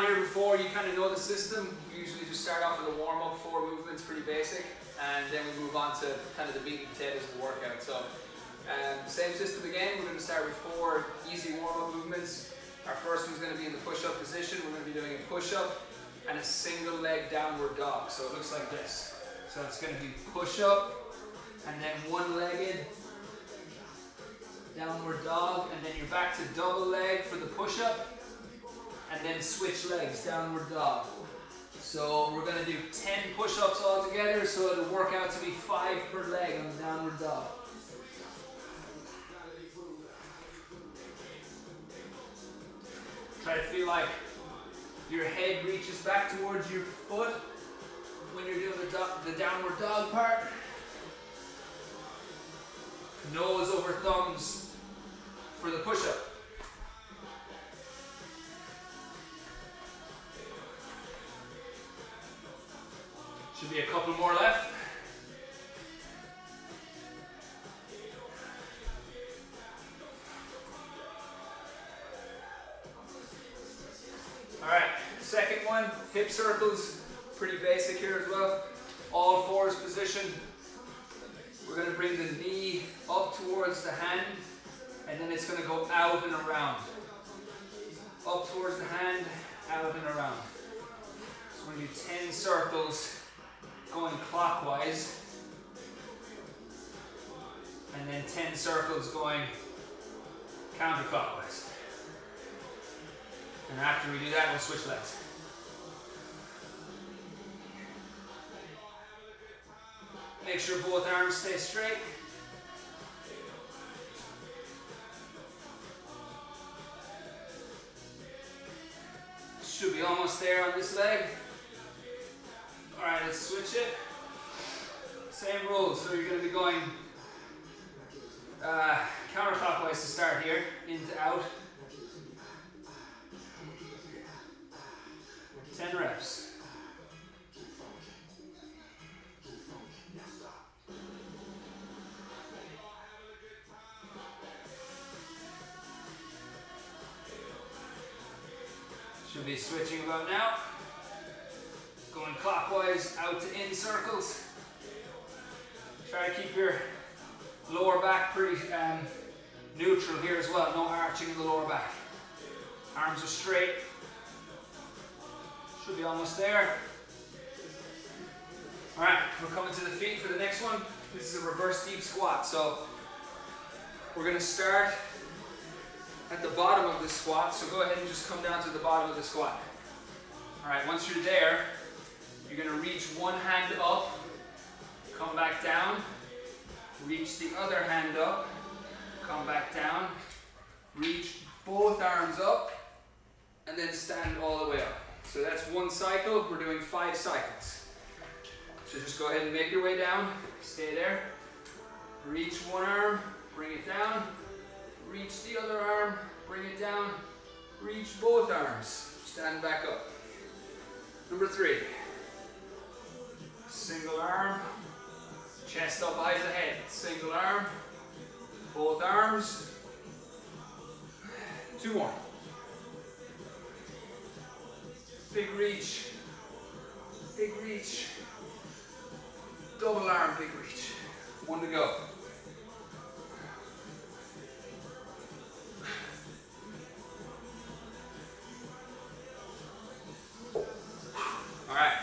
here before, you kind of know the system. We usually just start off with a warm-up, 4 movements, pretty basic, and then we move on to kind of the meat and potatoes of the workout. So same system again. We're going to start with 4 easy warm-up movements. Our first one's going to be in the push-up position. We're going to be doing a push-up and a single leg downward dog. So it looks like this. So it's going to be push-up and then one-legged downward dog, and then you're back to double leg for the push-up, and then switch legs, downward dog. So we're going to do 10 push-ups all together, so it'll work out to be 5 per leg on the downward dog. Try to feel like your head reaches back towards your foot when you're doing the downward dog part. Nose over thumbs for the push-up. Should be a couple more left. All right, second one, hip circles, pretty basic here as well. All fours position. We're going to bring the knee up towards the hand, and then it's going to go out and around. Up towards the hand, out and around. So we're going to do 10 circles going clockwise, and then 10 circles going counterclockwise. And after we do that, we'll switch legs. Make sure both arms stay straight. Should be almost there on this leg. All right, let's switch it. Same rules. So you're going to be going counterclockwise to start here, in to out. 10 reps. Should be switching about now. Going clockwise out to in circles. Try to keep your lower back pretty neutral here as well. No arching in the lower back. Arms are straight. Should be almost there. All right, we're coming to the feet for the next one. This is a reverse deep squat. So we're going to start at the bottom of the squat. So go ahead and just come down to the bottom of the squat. All right, once you're there, you're going to reach one hand up, come back down, reach the other hand up, come back down, reach both arms up, and then stand all the way up. So that's one cycle. We're doing 5 cycles. So just go ahead and make your way down. Stay there. Reach one arm, bring it down. Reach the other arm, bring it down. Reach both arms. Stand back up. Number 3. Single arm. Chest up, eyes ahead. Single arm. Both arms. 2 more. Big reach. Big reach. Double arm, big reach. 1 to go. All right.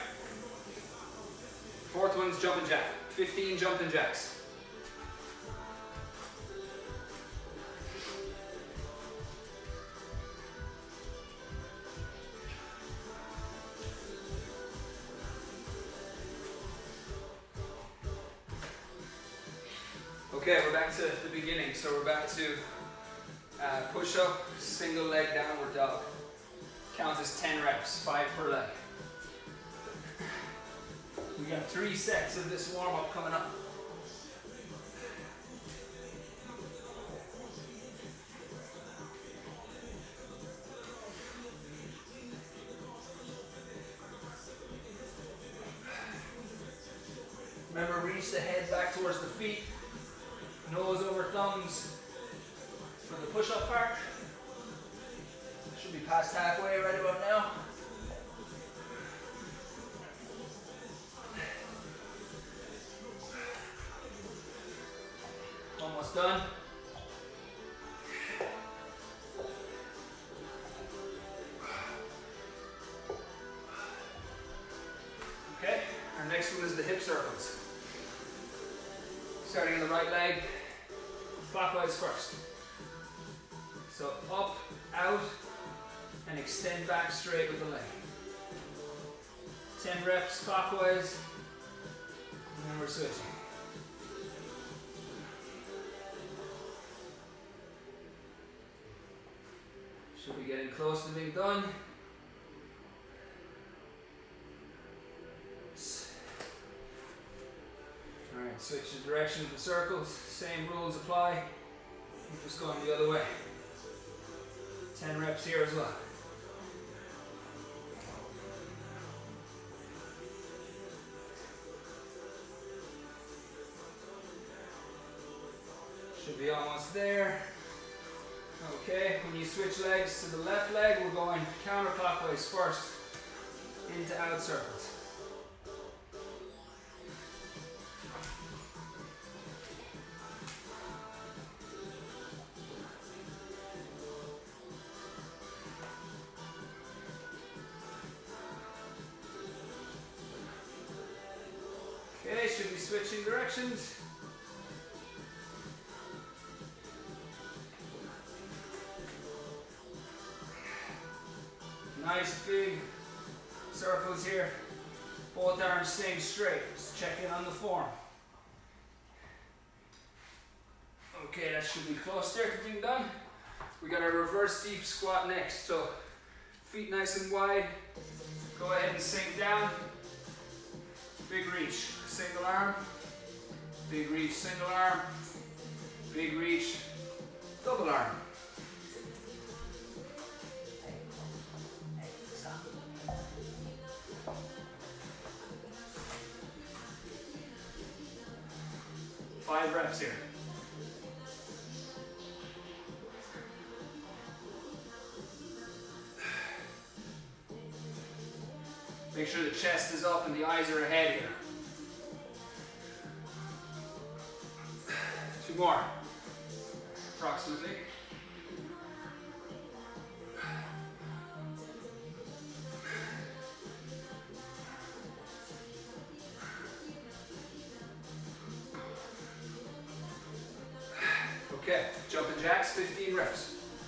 4th one's jumping jack. 15 jumping jacks. Okay, we're back to the beginning. So we're back to push up, single leg downward dog. Count as 10 reps, 5 per leg. We got 3 sets of this warm up coming up. Remember, reach the head back towards the feet. Nose over thumbs for the push-up part. Should be past halfway right about now. Almost done. Okay, our next one is the hip circles. Starting on the right leg, clockwise first. So up, out, and extend back straight with the leg. 10 reps clockwise, and then we're switching. Should be getting close to being done. Alright, switch the direction of the circles. Same rules apply. We're just going the other way. 10 reps here as well. Should be almost there. Okay, when you switch legs to the left leg, we're going counterclockwise first into out circles. Okay, should be switching directions. Nice big circles here. Both arms staying straight. Just check in on the form. Okay, that should be close there to being done. We got our reverse deep squat next. So feet nice and wide. Go ahead and sink down. Big reach. Single arm. Big reach, single arm. Big reach, double arm. Five reps here. Make sure the chest is up and the eyes are ahead here. 2 more, approximately. Okay, jumping jacks, 15 reps.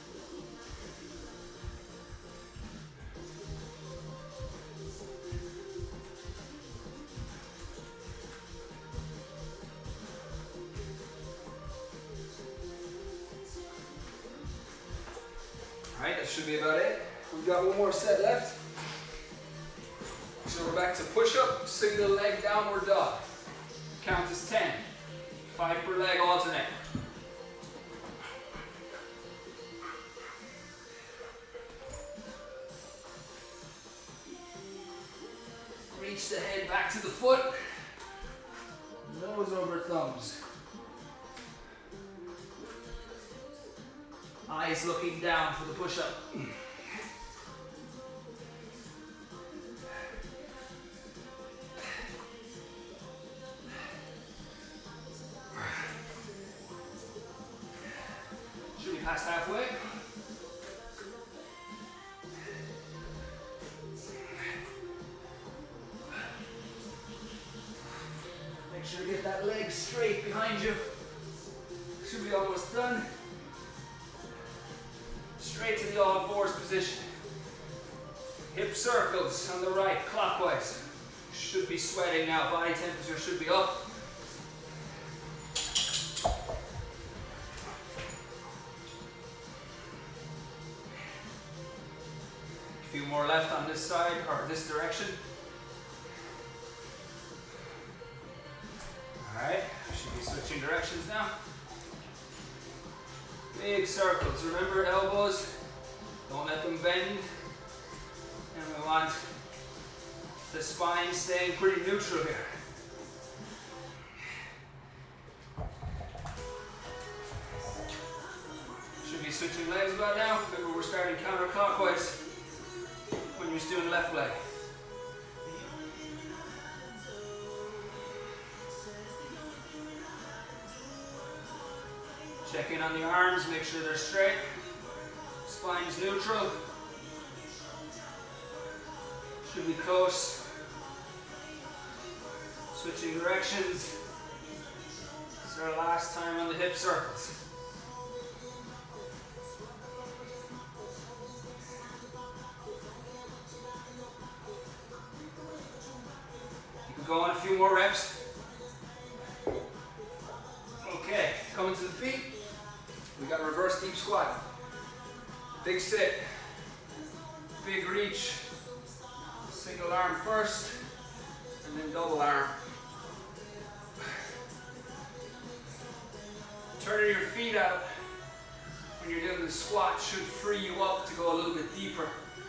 Alright, that should be about it. We've got one more set left. So we're back to push-up, single leg downward dog. Count as 10. 5 per leg, alternate. Reach the head back to the foot. Nose over thumbs. Eyes looking down for the push-up. Should be past halfway. Make sure to get that leg straight behind you. Should be almost done. Straight to the all fours position. Hip circles on the right, clockwise. Should be sweating now, body temperature should be up. A few more left on this side, or this direction. Alright, should be switching directions now. Big circles. Remember elbows, don't let them bend. And we want the spine staying pretty neutral here. Should be switching legs about now. Remember, we're starting counterclockwise when you're just doing left leg. Check in on the arms, make sure they're straight. Spine's neutral. Should be close. Switching directions. This is our last time on the hip circles. You can go on a few more reps. Okay, coming to the feet. We got a reverse deep squat. Big sit, big reach, single arm first, and then double arm. Turning your feet out when you're doing the squat should free you up to go a little bit deeper.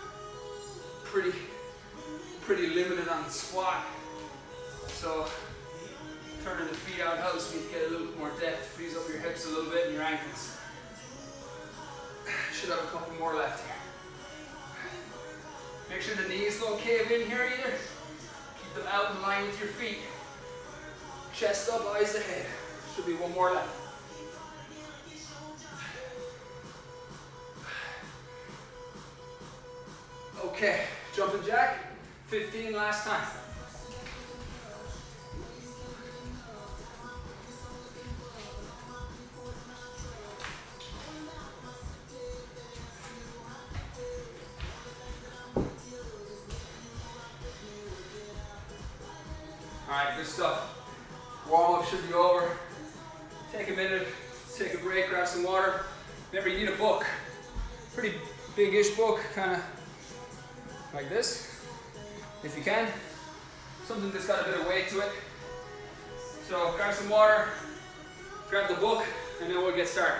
Pretty limited on the squat, so turning the feet out helps me to get a little bit more depth, frees up your hips a little bit and your ankles. Should have a couple more left here. Make sure the knees don't cave in here either. Keep them out in line with your feet. Chest up, eyes ahead. Should be one more left. Okay, jumping jack, 15 last time. Alright, good stuff. Warm up should be over. Take a minute, take a break, grab some water. Remember, you need a book. Pretty big-ish book, kind of like this, if you can. Something that's got a bit of weight to it. So grab some water, grab the book, and then we'll get started.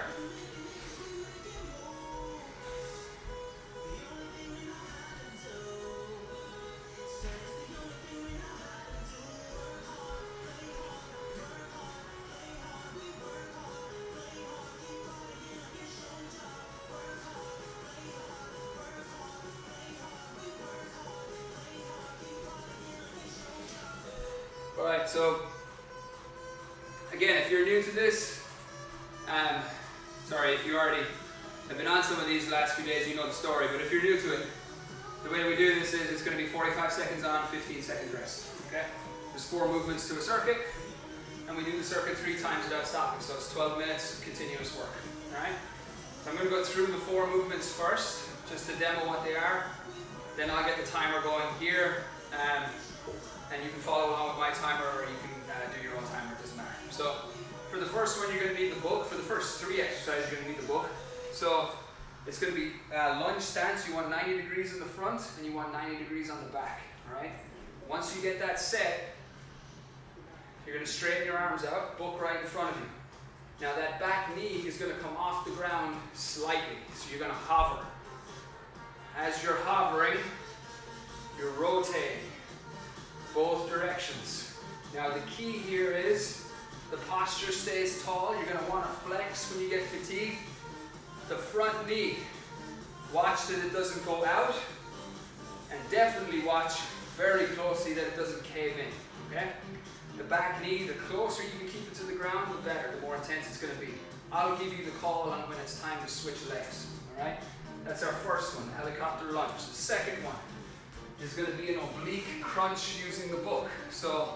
Alright, so again, if you're new to this, sorry, if you already have been on some of these last few days, you know the story, but if you're new to it, the way we do this is it's going to be 45 seconds on, 15 seconds rest, okay? There's 4 movements to a circuit, and we do the circuit 3 times without stopping, so it's 12 minutes of continuous work, alright? So I'm going to go through the 4 movements first, just to demo what they are, then I'll get the timer going here, and you can follow along with my timer, or you can do your own timer, it doesn't matter. So for the first one, you're going to need the book. For the first 3 exercises, you're going to need the book. So it's going to be lunge stance. You want 90 degrees in the front, and you want 90 degrees on the back. All right. Once you get that set, you're going to straighten your arms out, book right in front of you. Now that back knee is going to come off the ground slightly, so you're going to hover. As you're hovering, you're rotating both directions. Now the key here is the posture stays tall. You're going to want to flex when you get fatigued. The front knee, watch that it doesn't go out, and definitely watch very closely that it doesn't cave in, okay? The back knee, the closer you can keep it to the ground, the better, the more intense it's going to be. I'll give you the call on when it's time to switch legs, all right? That's our first one, helicopter lunge. The second one is going to be an oblique crunch using the book. So,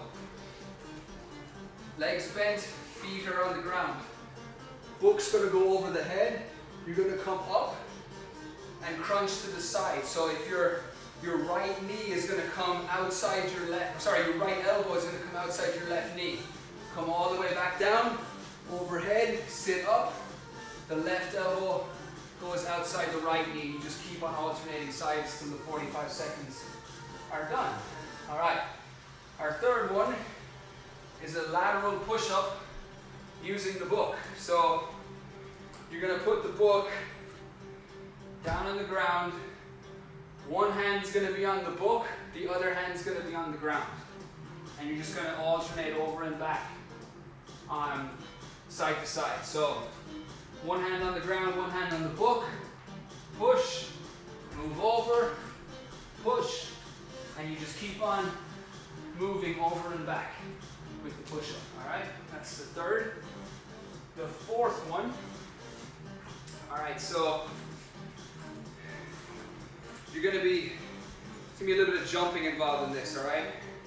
legs bent, feet are on the ground. Book's going to go over the head. You're going to come up and crunch to the side. So if your right knee is going to come outside your left, sorry, your right elbow is going to come outside your left knee. Come all the way back down, overhead, sit up. The left elbow goes outside the right knee. You just keep on alternating sides till the 45 seconds are done. All right. Our third one is a lateral push-up using the book. So you're going to put the book down on the ground. One hand's going to be on the book, the other hand's going to be on the ground. And you're just going to alternate over and back on side to side. So one hand on the ground, one hand on the book, push, move over, push, and you just keep on moving over and back with the push-up, all right? That's the third. the fourth one. All right, so you're going to be, it's going to be a little bit of jumping involved in this, all right?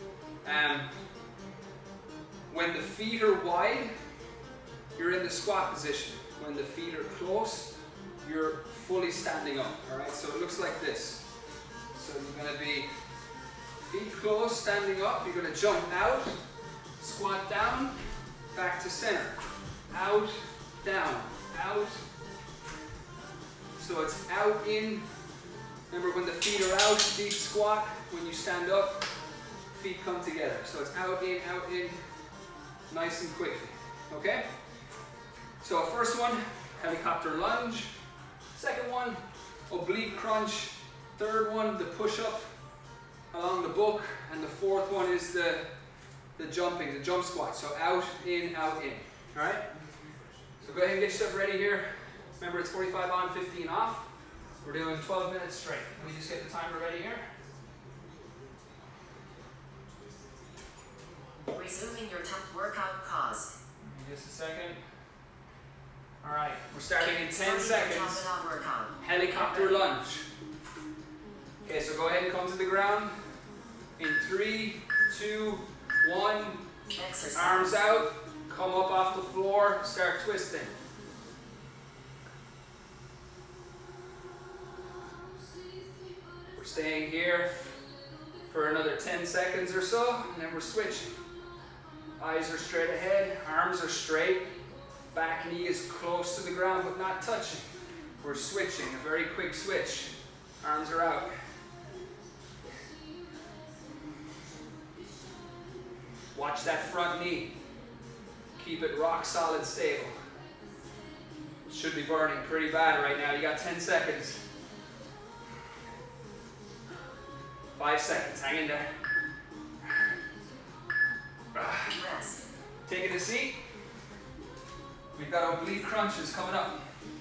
When the feet are wide, you're in the squat position. When the feet are close, you're fully standing up, all right? So it looks like this. So you're going to be feet close, standing up. You're going to jump out, squat down, back to center. Out, down, out. So it's out, in. Remember when the feet are out, deep squat. When you stand up, feet come together. So it's out, in, nice and quickly. Okay? So first one, helicopter lunge. Second one, oblique crunch. Third one, the push-up along the book. And the fourth one is the jumping, the jump squat. So out, in, out, in. All right? So go ahead and get yourself ready here. Remember, it's 45 on, 15 off. We're doing 12 minutes straight. Let me just get the timer ready here. Resuming your top workout pause. Just a second. All right, we're starting in 10 seconds. Helicopter lunge. Okay, so go ahead and come to the ground. In 3, 2, 1. Exercise. Arms out. Come up off the floor. Start twisting. We're staying here for another 10 seconds or so, and then we're switching. Eyes are straight ahead, arms are straight, back knee is close to the ground but not touching. We're switching, a very quick switch. Arms are out. Watch that front knee. Keep it rock solid stable. Should be burning pretty bad right now. You got 10 seconds. 5 seconds, hang in there. Taking a seat. We've got oblique crunches coming up.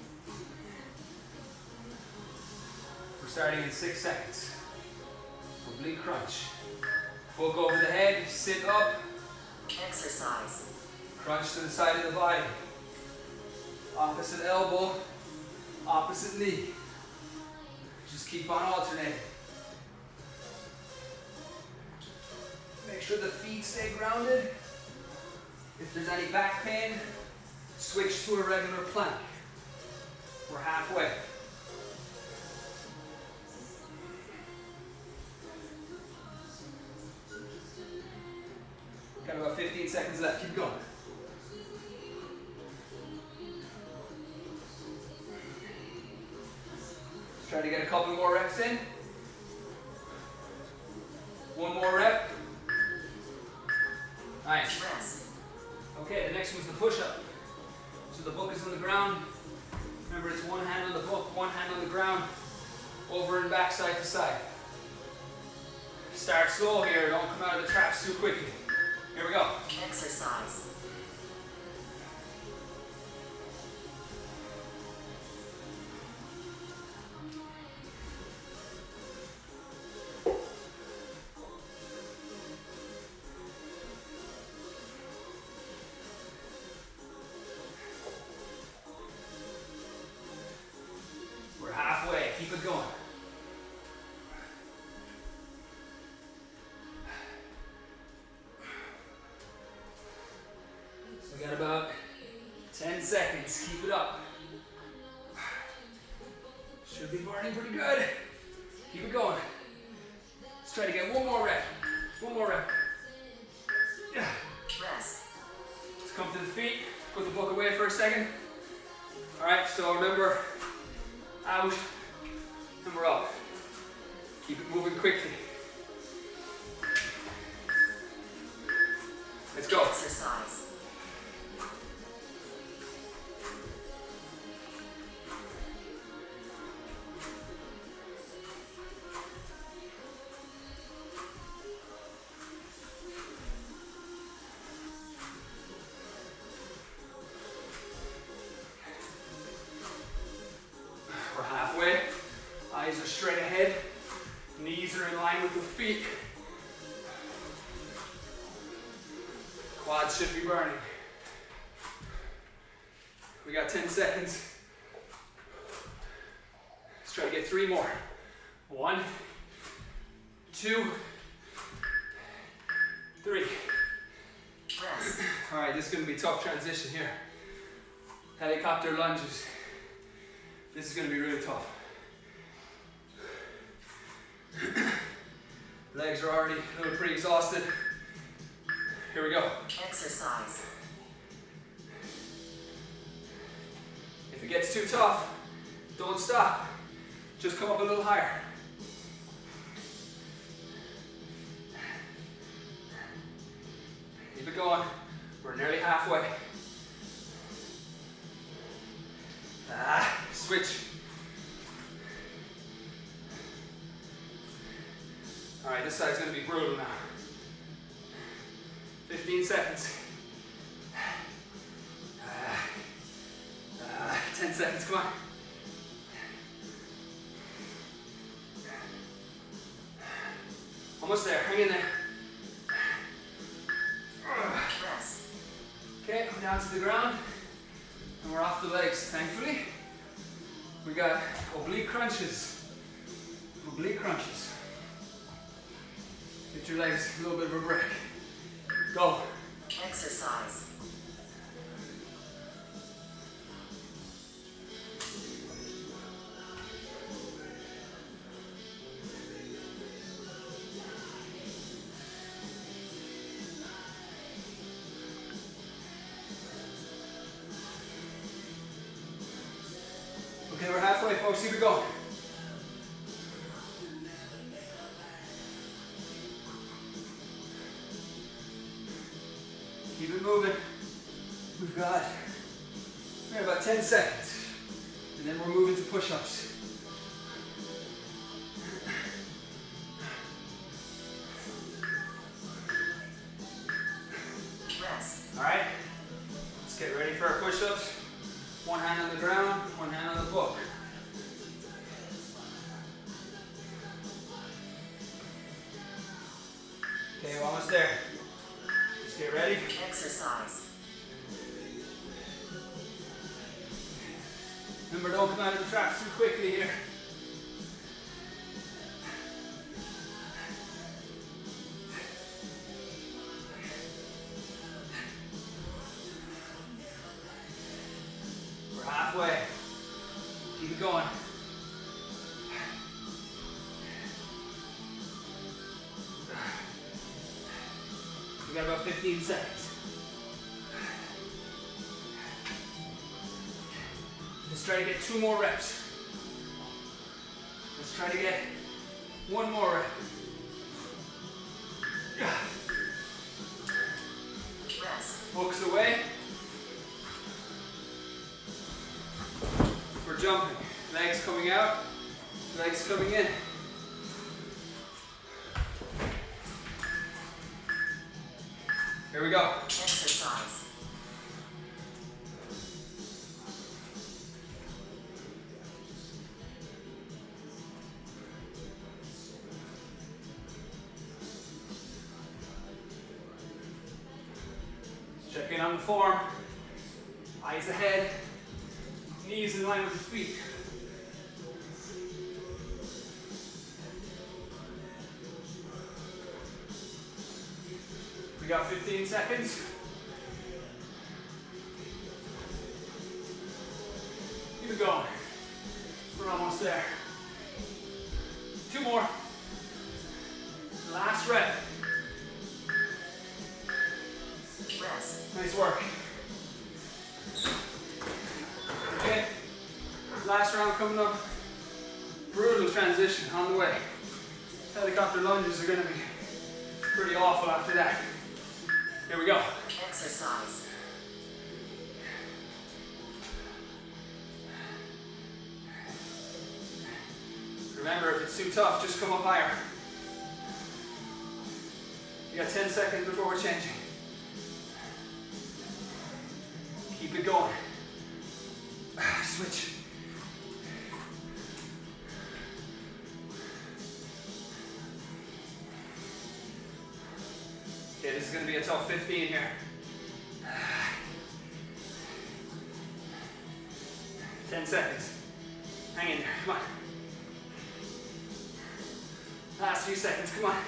We're starting in 6 seconds. Oblique crunch. Book over the head, sit up. Exercise. Crunch to the side of the body. Opposite elbow, opposite knee. Just keep on alternating. Make sure the feet stay grounded. If there's any back pain, switch to a regular plank. We're halfway. Got about 15 seconds left. Keep going. Let's try to get a couple more reps in. One more rep. Nice. Okay, the next one's the push-up. So the book is on the ground. Remember, it's one hand on the book, one hand on the ground, over and back, side to side. Start slow here, don't come out of the traps too quickly. Here we go. Exercise. We're halfway, keep it going. We got about 10 seconds. Keep it up. Should be burning pretty good. Keep it going. Let's try to get one more rep. One more rep. Yeah. Rest. Let's come to the feet. Put the book away for a second. All right, so remember, out, and we're up. Keep it moving quickly. Let's go. Exercise. We're halfway. Eyes are straight ahead. Knees are in line with the feet. Quads should be burning. We got 10 seconds. Let's try to get 3 more. 1, 2, 3. Rest. All right, this is going to be a tough transition here. Helicopter lunges. This is going to be really tough. Legs are already a little pretty exhausted. Here we go. Exercise. If it gets too tough, don't stop. Just come up a little higher. Keep it going. We're nearly halfway. Switch. All right, this side's gonna be brutal now. 15 seconds. 10 seconds, come on. Almost there, hang in there. Rest. Okay, we're down to the ground, and we're off the legs, thankfully. We got oblique crunches. Oblique crunches. Get your legs a little bit of a break. Go. Exercise. Okay, we're halfway, folks. Keep it going. Keep it moving. We've got about 10 seconds. And then we're moving to push-ups. Rest. All right? Let's get ready for our push-ups. One hand on the ground, one hand on the book. Okay, we're almost there. Let's get ready. Exercise. Remember, don't come out of the traps too quickly here. We're halfway. Keep it going. We got about 15 seconds. Let's try to get 2 more reps. Let's try to get 1 more rep. Rest. Hooks away. We're jumping. Legs coming out, legs coming in. Here we go. Exercise. Check in on the form. Eyes ahead. Knees in line with the feet. We got 15 seconds. Keep it going. We're almost there. 2 more. Last rep. Rest. Nice work. Okay. Last round coming up. Brutal transition on the way. Helicopter lunges are going to be pretty awful after that. Here we go. Exercise. Remember, if it's too tough, just come up higher. You got 10 seconds before we're changing. Keep it going. Switch. Okay, this is going to be a tough 15 here. 10 seconds. Hang in there, come on. Last few seconds, come on.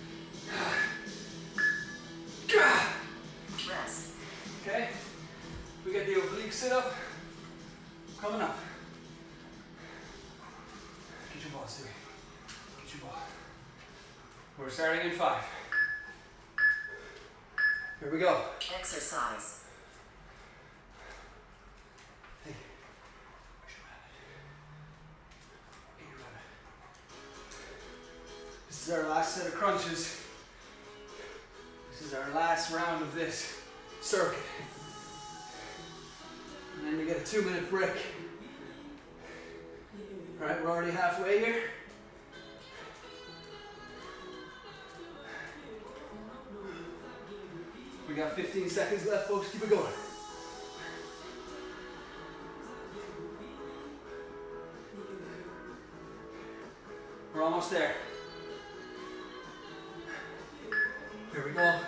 Rest. Okay, we got the oblique sit up coming up. Get your ball, Stewie. Get your ball. We're starting in 5. Here we go. Exercise. Hey, where's your rabbit? Get your rabbit. This is our last set of crunches. This is our last round of this circuit. And then we get a 2-minute break. All right, we're already halfway here. We got 15 seconds left, folks. Keep it going. We're almost there. Here we go.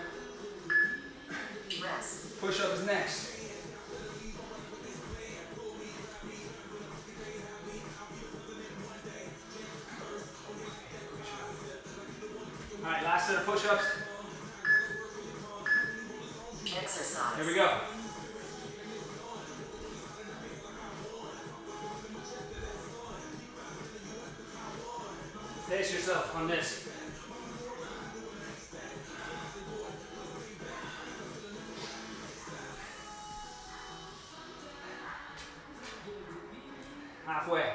Rest. Push up is next. All right, last set of push-ups. Exercise. Here we go. Pace yourself on this. Halfway.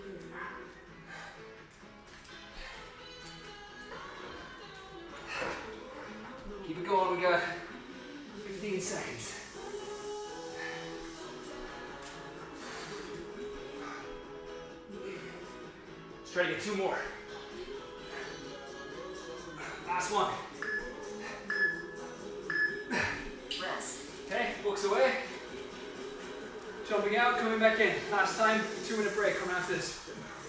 Keep it going, we got 15 seconds. Let's try to get 2 more. Last one. Rest. Okay, books away. Jumping out, coming back in. Last time, 2-minute break coming after this.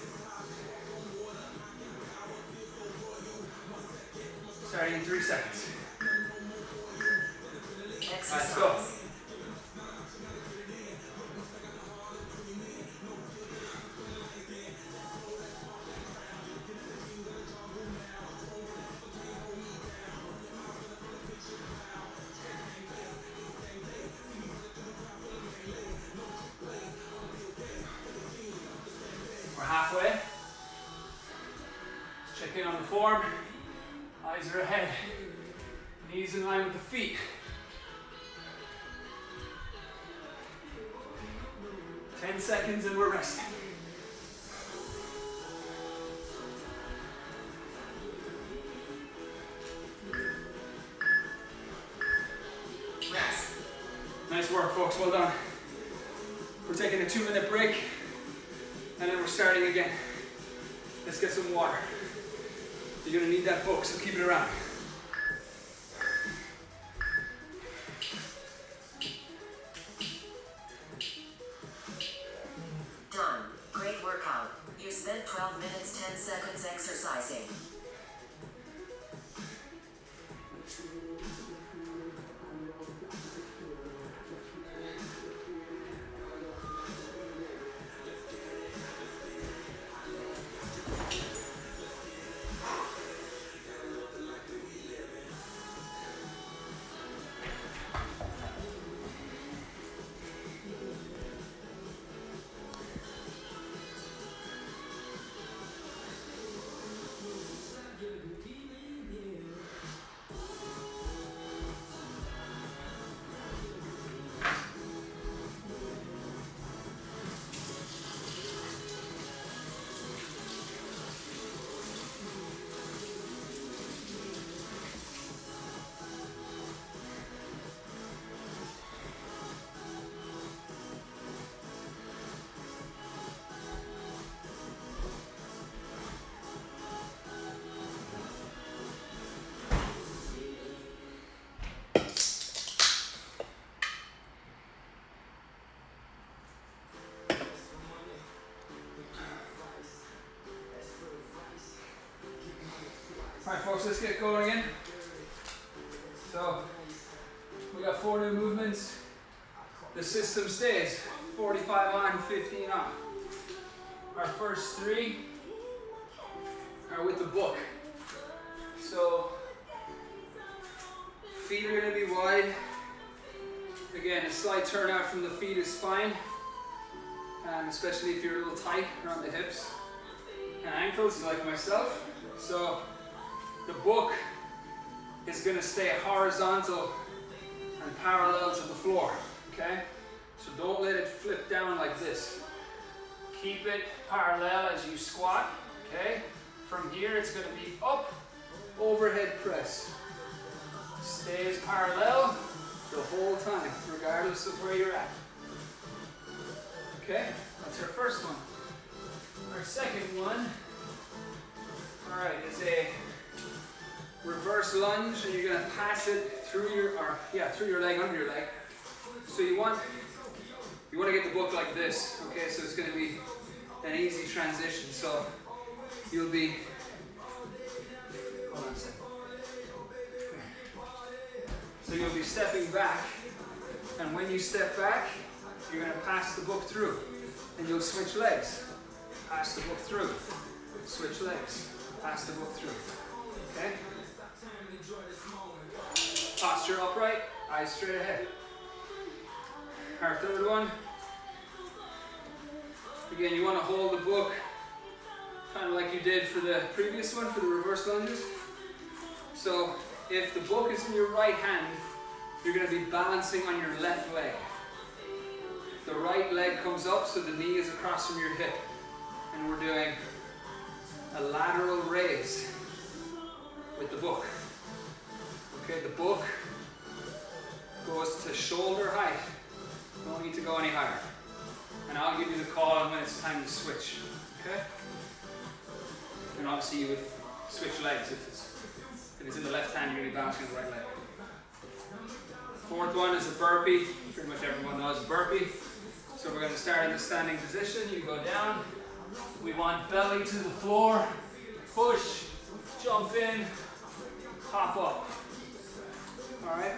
Starting in 3 seconds. Exercise. Let's go. We're halfway. Let's check in on the form. Eyes are ahead. Knees in line with the feet. Ten seconds and we're resting. Rest. Nice work, folks. Well done. We're taking a 2-minute break and then we're starting again. Let's get some water. You're gonna need that, folks, so keep it around. Done. Great workout. You spent 12 minutes 10 seconds exercising. All right, folks, let's get going again. So, we got 4 new movements. The system stays. 45 on, 15 off. Our first 3 are with the book. So feet are going to be wide. Again, a slight turnout from the feet is fine, especially if you're a little tight around the hips and ankles like myself. So the book is going to stay horizontal and parallel to the floor, okay? So don't let it flip down like this. Keep it parallel as you squat, okay? From here it's going to be up, overhead press. Stays parallel the whole time, regardless of where you're at. Okay, that's our first one. Our second one, all right, is a reverse lunge, and you're going to pass it through your leg, under your leg. So you want to get the book like this, okay? So it's going to be an easy transition. So you'll be, hold on a second. So you'll be stepping back, and when you step back, you're going to pass the book through, and you'll switch legs. Pass the book through, switch legs, pass the book through. Okay? Posture upright, eyes straight ahead. Our third one. Again, you want to hold the book kind of like you did for the previous one, for the reverse lunges. So if the book is in your right hand, you're going to be balancing on your left leg. The right leg comes up so the knee is across from your hip. And we're doing a lateral raise with the book. Okay, the book goes to shoulder height. Don't need to go any higher. And I'll give you the call on when it's time to switch. Okay? And obviously you would switch legs if it's in the left hand, you're going to be balancing on the right leg. Fourth one is a burpee. Pretty much everyone knows a burpee. So we're going to start in the standing position. You go down. We want belly to the floor. Push, jump in, hop up. Alright?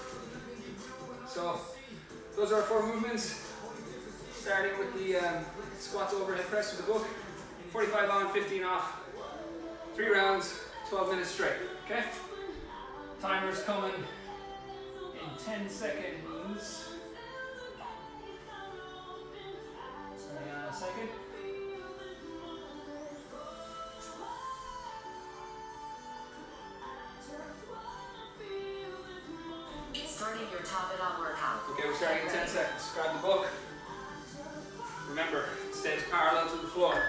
So those are our 4 movements. Starting with the squat to overhead press with the book. 45 on, 15 off. 3 rounds, 12 minutes straight. Okay? Timer's coming in 10 seconds. Hang on a second. Starting your top it up workout. Okay, we're starting in 10 seconds. Grab the book. Remember, it stays parallel to the floor.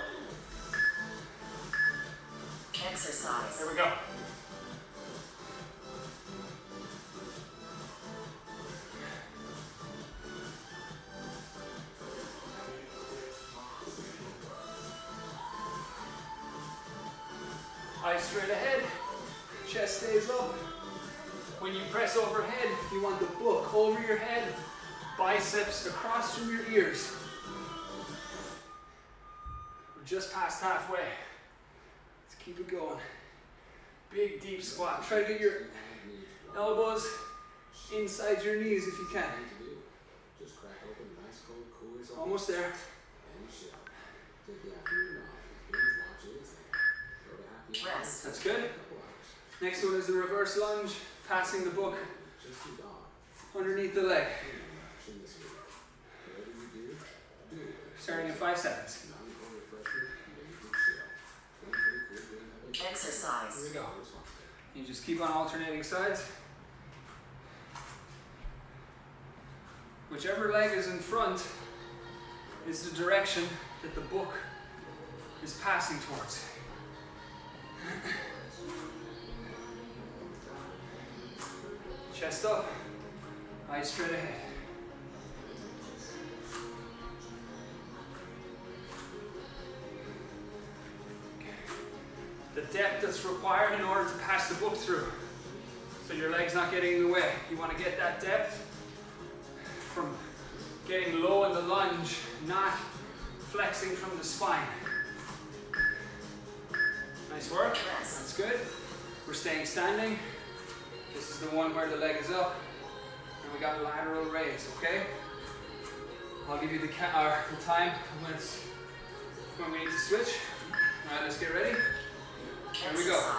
Exercise. Here we go. Eyes straight ahead. Chest stays up. When you press overhead, you want the book over your head, biceps across from your ears. We're just past halfway. Let's keep it going. Big deep squat. Try to get your elbows inside your knees if you can. Almost there. Rest. That's good. Next one is the reverse lunge, passing the book underneath the leg. Starting in 5 seconds. Exercise. Here we go. You just keep on alternating sides. Whichever leg is in front is the direction that the book is passing towards. Chest up, eyes straight ahead. The depth that's required in order to pass the book through. So your leg's not getting in the way. You want to get that depth from getting low in the lunge, not flexing from the spine. Nice work. That's good. We're staying standing. This is the one where the leg is up and we got a lateral raise, okay? I'll give you the time when we need to switch. All right, let's get ready. Here we go.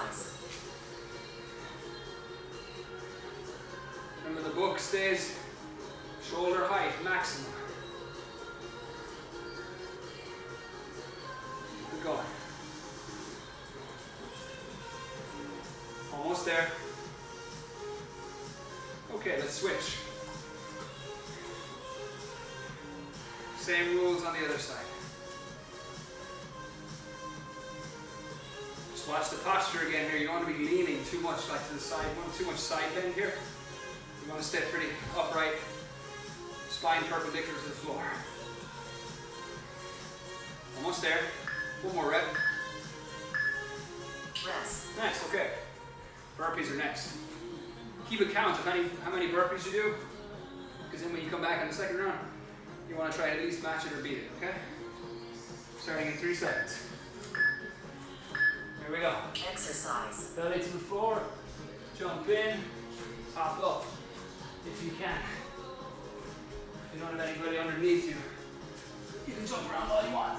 Remember, the book stays shoulder height maximum. Keep going. Almost there. Okay, let's switch. Same rules on the other side. Just watch the posture again here. You don't want to be leaning too much like to the side. You don't want too much side bend here. You want to stay pretty upright, spine perpendicular to the floor. Almost there. One more rep. Rest. Nice, okay. Burpees are next. Keep a count of how many burpees you do, because then when you come back in the second round, you want to try to at least match it or beat it, okay? Starting in 3 seconds. Here we go. Exercise. Belly to the floor, jump in, hop up if you can. If you don't have anybody underneath you, you can jump around all you want.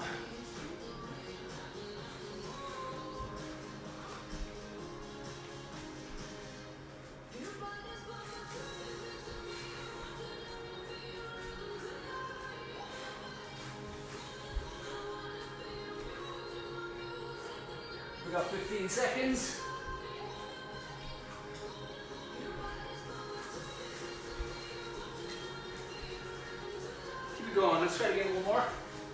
We got 15 seconds. Keep it going. Let's try to get one more.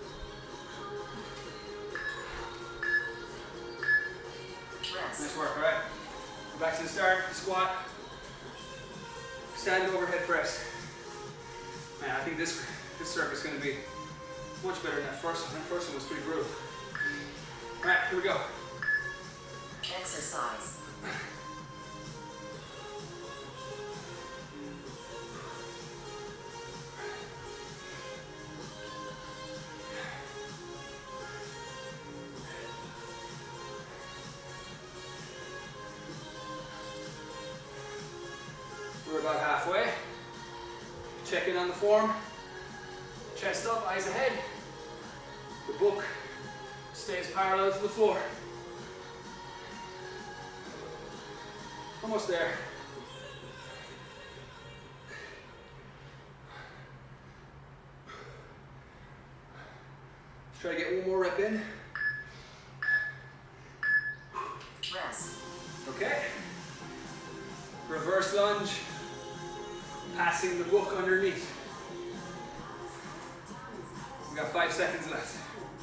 Rest. Nice work, all right? Go back to the start, squat, stand overhead press. Man, I think this circuit is going to be much better than that first one. That first one was pretty brutal. All right, here we go. Exercise. We're about halfway. Check in on the form. Chest up, eyes ahead. The book stays parallel to the floor. Almost there. Let's try to get one more rep in. Rest. Okay. Reverse lunge. Passing the book underneath. We got 5 seconds left.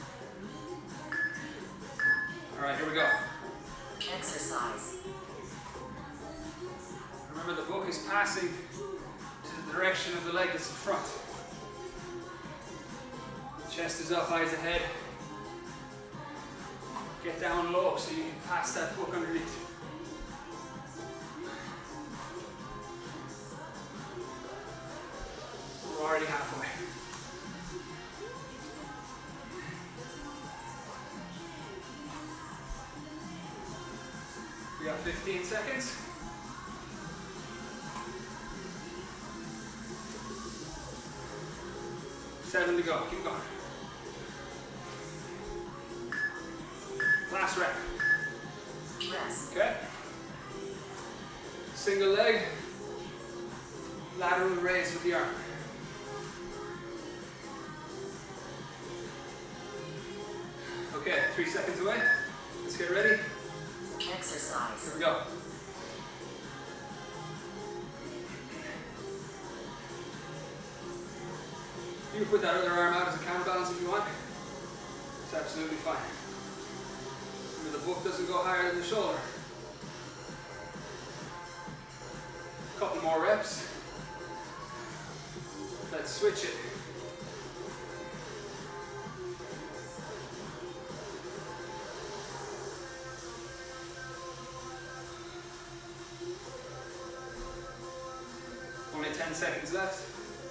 All right, here we go. Exercise. Remember, the book is passing to the direction of the leg that's in front. Chest is up, eyes ahead. Get down low so you can pass that book underneath. We're already halfway. We got 15 seconds. Seven to go. Keep going. Last rep. Rest. Okay. Single leg. Lateral raise with the arm. Okay, 3 seconds away. Let's get ready. Exercise. Here we go. You can put that other arm out as a counterbalance if you want. It's absolutely fine. Remember, the book doesn't go higher than the shoulder. A couple more reps. Let's switch it. Only 10 seconds left.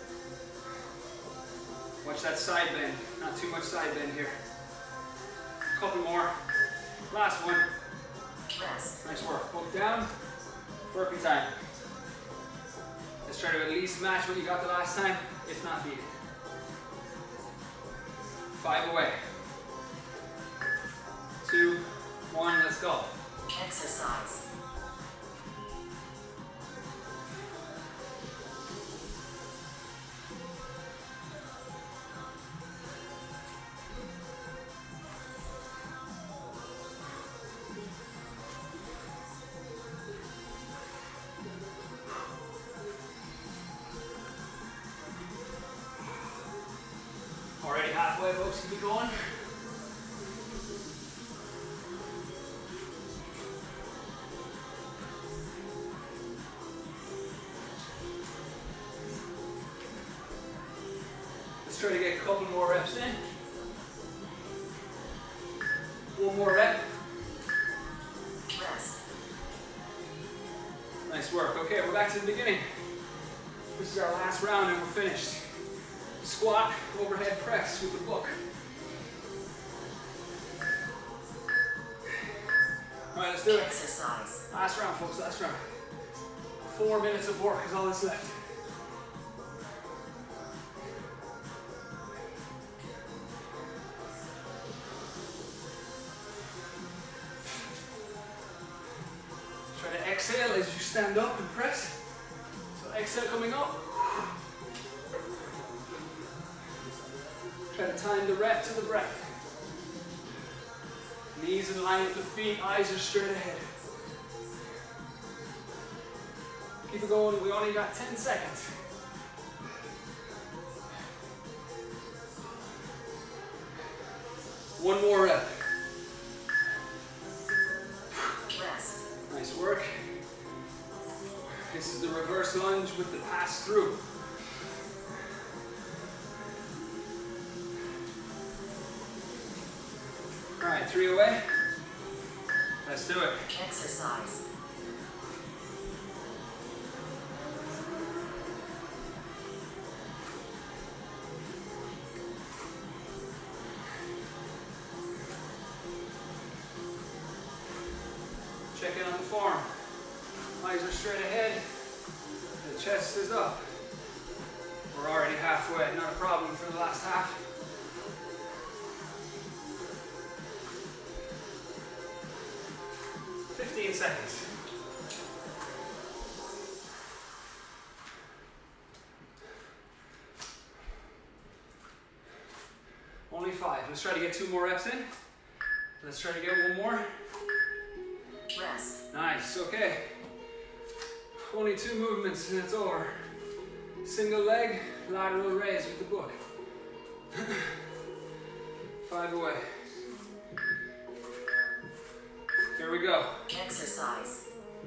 Watch that side bend. Not too much side bend here. Couple more. Last one. Rest. Nice work. Book down. Burpee time. Let's try to at least match what you got the last time, if not beat it. 5 away. 2, 1, let's go. Exercise. Already halfway, folks, keep it going. Let's try to get a couple more reps in. 1 more rep. Rest. Nice work. Okay, we're back to the beginning. This is our last round and we're finished. Squat, overhead press with the book. All right, let's do it. Exercise. Last round, folks, last round. 4 minutes of work is all that's left. Try to exhale as you stand up and press. So exhale coming up. Try to time the rep to the breath. Knees in line with the feet, eyes are straight ahead. Keep it going, we only got 10 seconds. One more rep. Rest. Nice work. This is the reverse lunge with the pass through. All right, 3 away. Let's do it. Exercise. Check in on the form. Eyes are straight ahead. The chest is up. We're already halfway, not a problem for the last half. Seconds. Only 5. Let's try to get 2 more reps in. Let's try to get 1 more. Rest. Nice, okay. Only 2 movements and it's over. Single leg, lateral raise with the book. 5 away. Here we go. Exercise.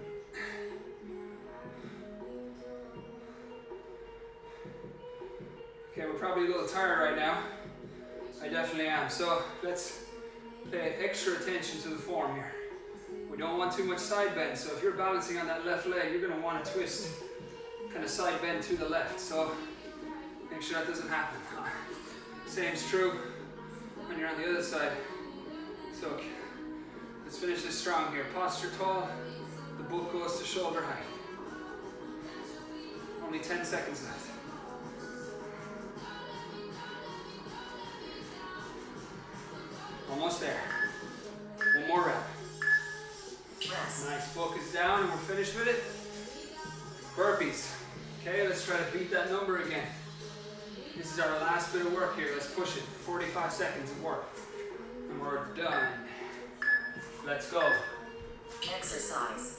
Okay, we're probably a little tired right now. I definitely am. So let's pay extra attention to the form here. We don't want too much side bend. So if you're balancing on that left leg, you're going to want to twist, kind of side bend to the left. So make sure that doesn't happen. Same's true when you're on the other side. So let's finish this strong here. Posture tall. The book goes to shoulder height. Only 10 seconds left. Almost there. 1 more rep. Rest. Nice. Book is down and we're finished with it. Burpees. Okay, let's try to beat that number again. This is our last bit of work here. Let's push it. 45 seconds of work. And we're done. Let's go. Exercise.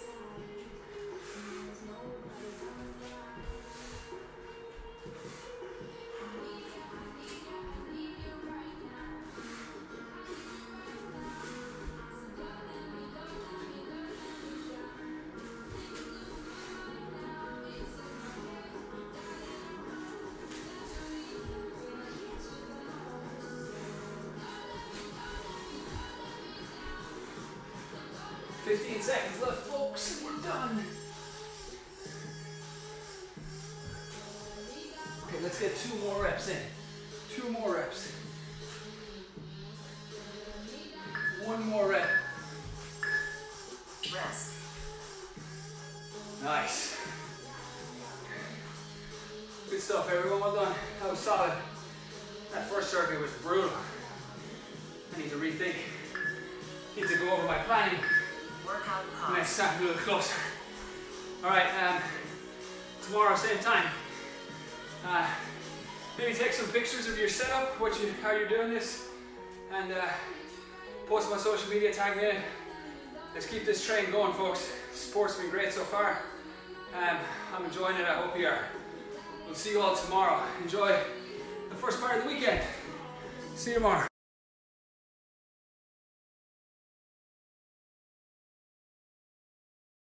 Seconds left, folks, and we're done. Okay, let's get 2 more reps in. 2 more reps. 1 more rep. Rest. Nice. Good stuff, everyone. Well done. That was solid. That first circuit was brutal. I need to rethink. Need to go over my planning Workout pause. next time, a little closer. All right, tomorrow, same time. Maybe take some pictures of your setup, how you're doing this, and post on my social media, tag me in. Let's keep this train going, folks. Sport's been great so far. I'm enjoying it. I hope you are. We'll see you all tomorrow. Enjoy the first part of the weekend. See you tomorrow.